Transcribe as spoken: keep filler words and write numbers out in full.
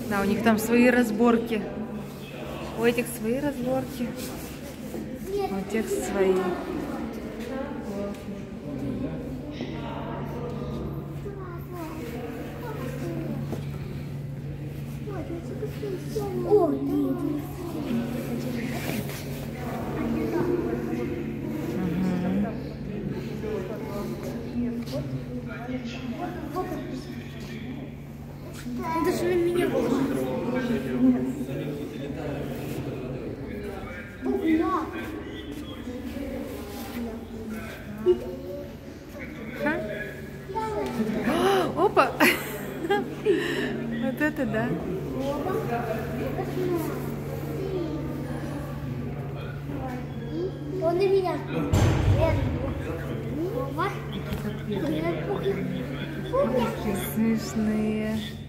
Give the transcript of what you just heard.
Да, у них там свои разборки. У этих свои разборки. У тех свои. О, нет. Это же на меня было. Опа! Вот это да. Он на меня. Смешные.